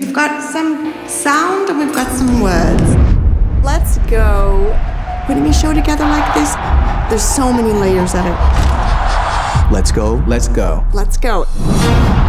We've got some sound and we've got some words. Let's go. Putting a show together like this, there's so many layers at it. Let's go, let's go. Let's go.